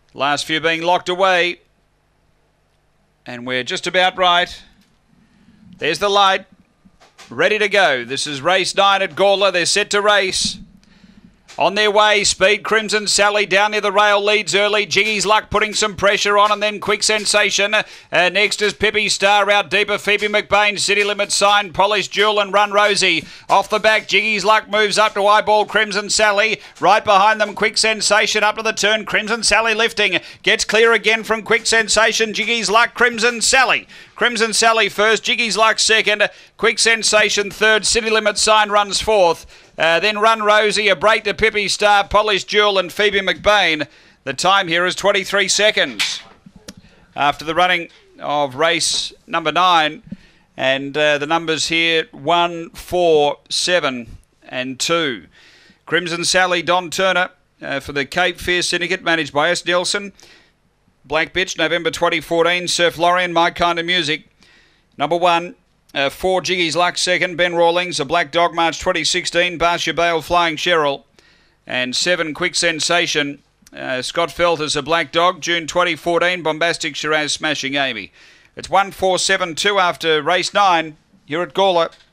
Last few being locked away. And we're just about right. There's the light. Ready to go. This is race 9 at Gawler. They're set to race. On their way, Speed Crimson Sally down near the rail leads early. Jiggy's Luck putting some pressure on, and then Quick Sensation. Next is Pippi Star out deeper. Phoebe McBain, City Limit Sign, Polished Jewel and Run Rosie. Off the back, Jiggy's Luck moves up to Eyeball Crimson Sally. Right behind them, Quick Sensation up to the turn. Crimson Sally lifting. Gets clear again from Quick Sensation. Jiggy's Luck, Crimson Sally. Crimson Sally first, Jiggy's Luck second. Quick Sensation third. City Limit Sign runs fourth. Then Run Rosie, a break to Pippi Star, Polished Jewel and Phoebe McBain. The time here is 23 seconds. After the running of race number 9. And the numbers here, 1, 4, 7 and 2. Crimson Sally, Don Turner for the Cape Fear Syndicate, managed by S. Nelson. Black Bitch, November 2014. Surf Lorien, My Kind of Music. Number 1. 4 Jiggy's Luck second, Ben Rawlings, a Black Dog, March 2016, Barsha Bale, Flying Cheryl, and 7 Quick Sensation, Scott Felters, a Black Dog, June 2014, Bombastic Shiraz, Smashing Amy. It's 1-4-7-2 after race 9 here at Gawler.